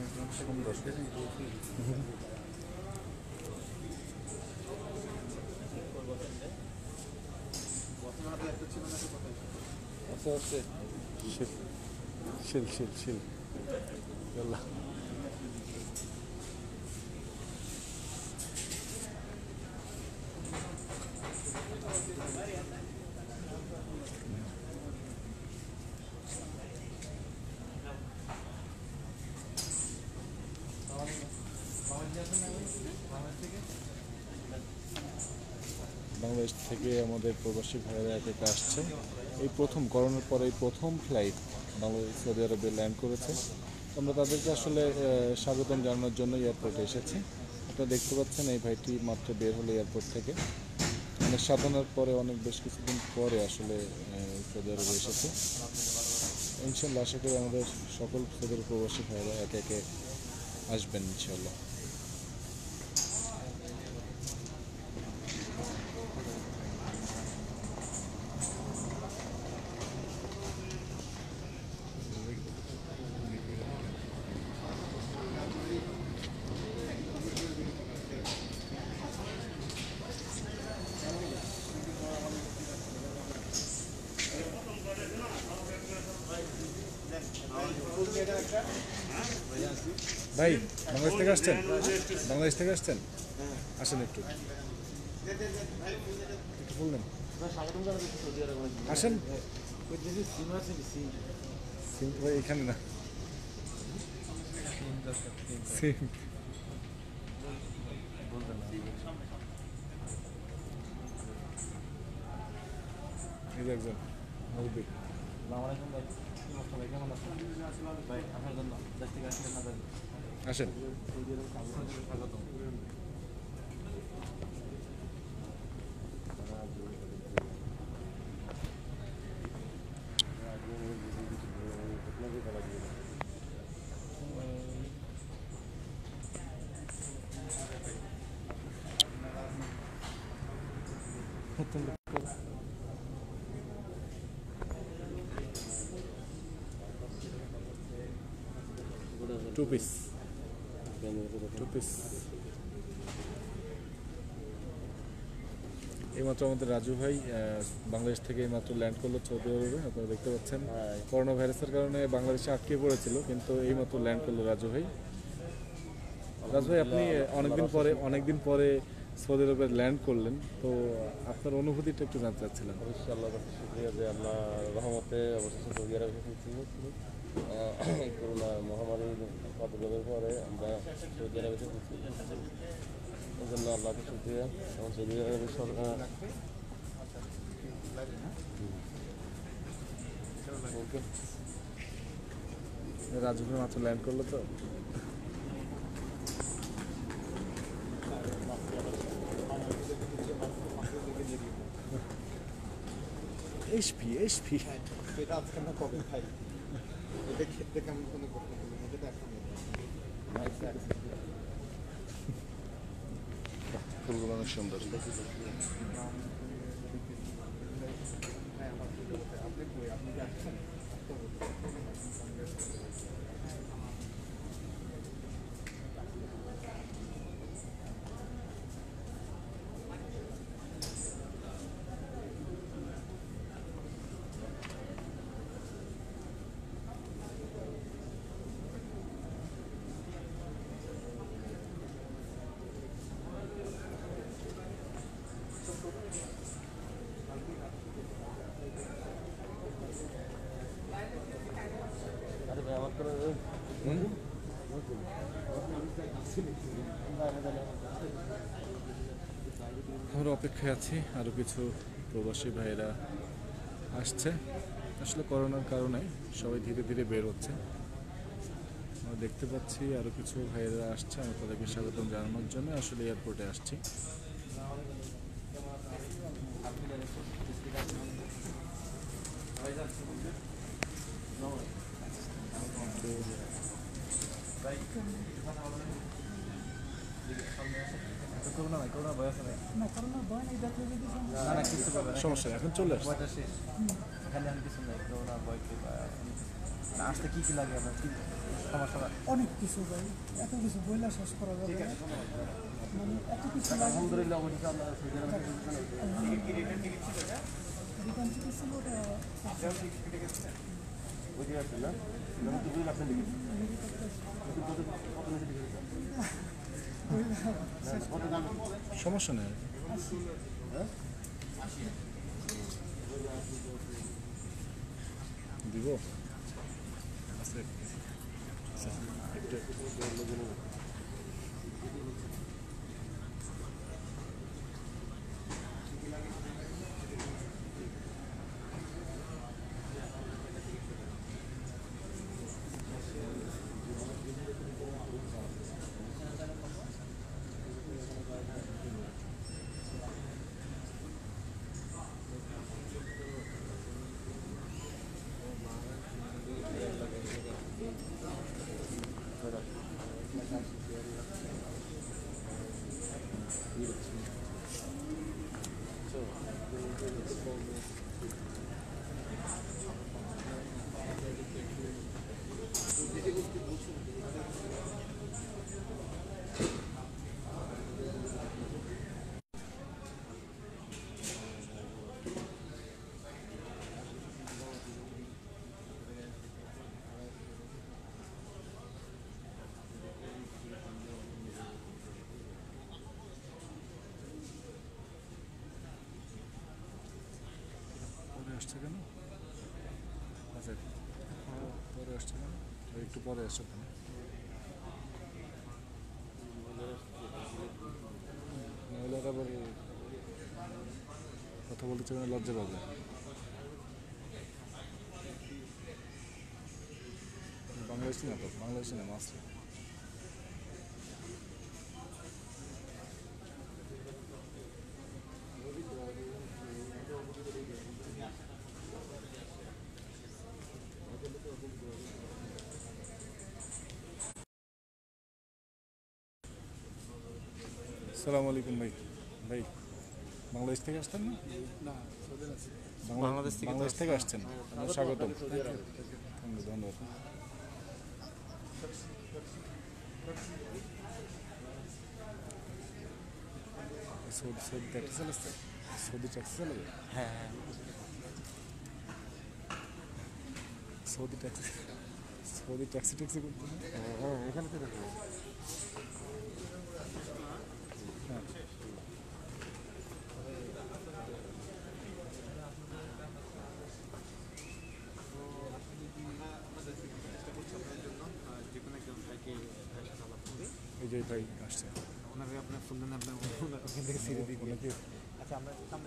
সুন্দর। শিল শিল শিল يلا বাংলাদেশ থেকে আমাদের প্রবাসী ভাইয়েরা এক এক আসছে। এই প্রথম করোনার পরে এই প্রথম ফ্লাইট বাংলাদেশ সৌদি আরবে ল্যান্ড করেছে। আমরা তাদেরকে আসলে স্বাগতম জানানোর জন্য এয়ারপোর্টে এসেছি। আপনারা দেখতে পাচ্ছেন এই ভাইটি মাত্র বের হলো এয়ারপোর্ট থেকে, অনেক সাধনার পরে অনেক বেশ কিছুদিন পরে আসলে সৌদি আরবে এসেছে। ইনশাল্লাহ আশা করি আমাদের সকল সৌদি আরব প্রবাসী ভাইয়েরা একে একে আসবেন ইনশাল্লাহ। ভাই বাংলাদেশ থেকে আসছেন? বাংলাদেশ থেকে আসছেন? আসেন একটু একটু বললেন, আসেন। সিম ভাই এখানে না, সিম এই যে একজন মুরব্বী। আসেন। Two piece. এইমাত্র আমাদের রাজু ভাই বাংলাদেশ থেকে এইমাত্র ল্যান্ড করলো সৌদি আরবে। আপনারা দেখতে পাচ্ছেন করোনা ভাইরাসের কারণে বাংলাদেশে আটকে পড়েছিল, কিন্তু এইমাত্র ল্যান্ড করলো রাজু ভাই। রাজু ভাই আপনি অনেকদিন পরে সৌদি আরবে ল্যান্ড করলেন, তো আপনার অনুভূতিটা একটু জানতে চাচ্ছিলাম। অবশ্যই আল্লাহর কাছে শুকরিয়া যে আল্লাহ রহমতে অবশেষে সৌদি আরবে এসেছি। করোনা মহামারীর প্রাদুর্ভাবের পরে আমরা সৌদি আরবে এসেছি, এই জন্য আল্লাহকে শুকরিয়া। এবং সৌদি আরবের সরকার রাজু ভাই মাত্র ল্যান্ড করলো তো। HP এটা আজকে আমরা কবে খাই, এটা খেতে কেমন কোনো করতে হবে এটা দেখা ফুলগুলো অনেক সুন্দর। আপনি যাচ্ছেন আমরা অপেক্ষায় আছি, আরও কিছু প্রবাসী ভাইয়েরা আসছে। আসলে করোনার কারণে সবাই ধীরে ধীরে বের হচ্ছে। আমরা দেখতে পাচ্ছি আরও কিছু ভাইয়েরা আসছে, আমি তাদেরকে স্বাগতম জানানোর জন্য আসলে এয়ারপোর্টে আসছি। সমস্যা এখন চলে আসছে। আসতে কি কি লাগে আপনার কি সমস্যা হয়? অনেক কিছু ভাই, এত কিছু বইলা শেষ করা যাবে না। মানে এত কিছু লাগে। আলহামদুলিল্লাহ অবশেষে আমরা সৌদি আরবে রিটার্ন টিকিট ছিল ওটা বুঝে যাচ্ছেন না যেমন তো 2 লাখ লিখেছি কত নিচে লিখেছি কত দাম সমস্যা নেই। দিব আছে পরে আসছে কেন? আচ্ছা পরে আসছে কেন? একটু পরে আসছে কেন? মহিলারা আবার কথা বলতে চাই লজ্জা পাবে। বাংলাদেশি না তো, বাংলাদেশি না মাছ। আসসালামু আলাইকুম ভাই। ভাই বাংলাদেশ থেকে আসছেন না? না সৌদি আছে বাংলাদেশ থেকে আসছেন, স্বাগতম। ধন্যবাদ। সৌদি ট্যাক্সি চালাচ্ছে? সৌদি ট্যাক্সি চালাবে? হ্যাঁ হ্যাঁ সৌদি ট্যাক্সি করতে না? হ্যাঁ এখানে তো দেখো এই যে ভাই আসছে। ওনাকে আপনার ফোন দেন আপনার ওখান থেকে ছিঁড়ে দিই ওনাকে আচ্ছা আমরা সামনে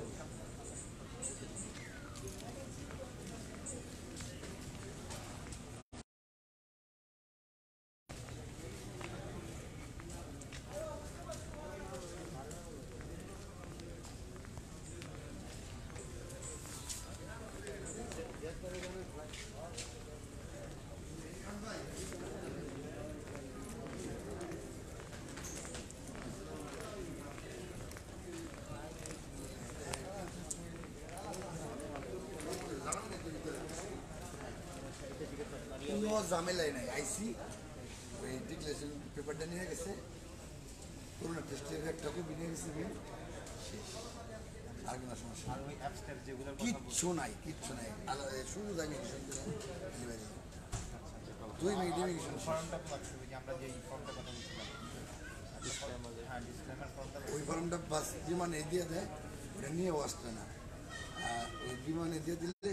কোনো ঝামেলাই নাই আইসি ওই ডিক্লারেশন পেপারটা নিয়ে গেছে করোনা টেস্টের একটা কপি নিয়ে গেছে বিল শেষ আর কোনো সমস্যা আর ওই অ্যাপসটার যেগুলোর কথা কিচ্ছু নাই শুধু ইমিগ্রেশন দুই মিনিট ইমিগ্রেশন ফর্মটা লাগছে যে আমরা যে ফর্মটা কথা বলছিলাম হ্যাঁ ডিসক্লেমার ফর্মটা ওই ফর্মটা বাস বিমানে দিয়ে দেয় ওটা নিয়েও আসবে না আর ওই বিমানে দিয়ে দিলে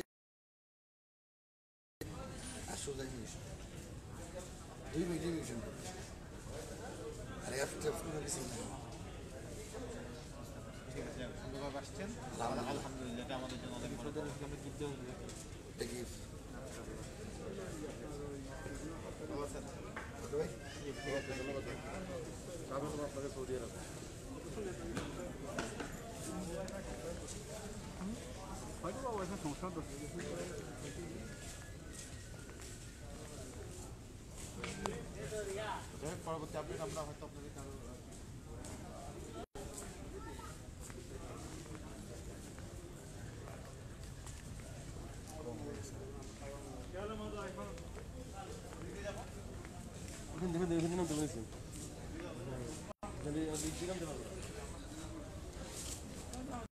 আর সোজা ইমিগ্রেশন 2 মিনিট ইমিগ্রেশন করবে আর অ্যাপটা কোনো কিছু নেই ঠিক আছে সুন্দরভাবে আসছেন আলহামদুলিল্লাহ এটা আমাদের জন্য অনেক বড় আমরা কি দেবো এটা কি ভাই ঠিক আছে ধন্যবাদ স্বাগতম আপনাকে সৌদি আরবে হয়তো বাবা এটা সমস্যা তো পরবর্তী আপডেট আমরা হয়তো আপনাদের কারো কম হয়েছে। দেখুন দেখুন দেখুন দেখুন দেখুন